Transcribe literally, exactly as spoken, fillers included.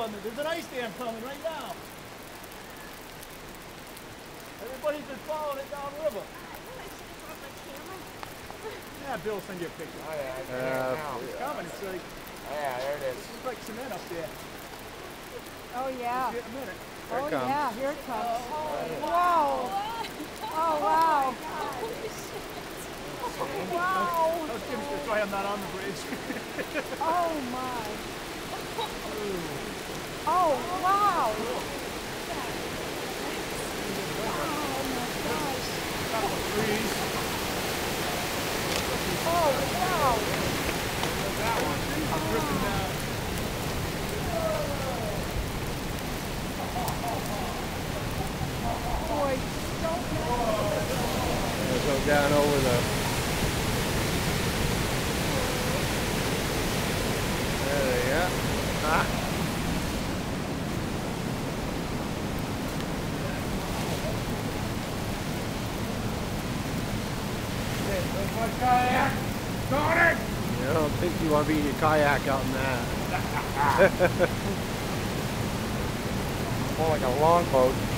coming. There's an ice dam coming right now. Everybody's been following it downriver. Yeah, Bill will send you a picture. Oh yeah, I can Uh, now. It's coming. It's like, Yeah, there it is. it's like cement up there. Oh yeah. Just get a minute. Here Oh it comes. yeah, here it comes. Oh, Wow. Oh wow. Wow. Those Jim's gonna try I'm not on the bridge. Oh my. Oh wow. Couple of trees. Oh wow. That one. I'm ripping down. Boy, so We'll go down over the. There they go. Ah. My kayak. Got it! I don't think you want to be in your kayak out in that. More like a longboat.